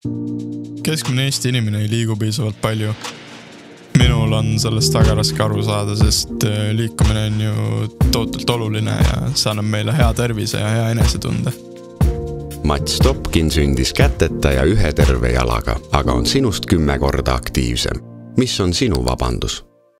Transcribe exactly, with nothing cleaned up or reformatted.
Keskmine Eesti inimene ei liigu piisavalt palju. Minul on sellest väga raske aru saada, sest liikumine on ju tootult oluline ja see annab meile hea tervise ja hea enesetunde. Mats Topkin sündis käteta ja ühe terve jalaga, aga on sinust kümme korda aktiivsem. Mis on sinu vabandus?